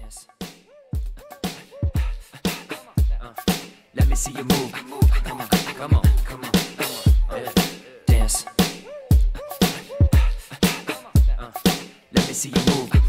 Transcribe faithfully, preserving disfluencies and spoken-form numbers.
Dance. Uh, let me see you move. Come on, come on, come on. Yeah. Dance. Uh, let me see you move.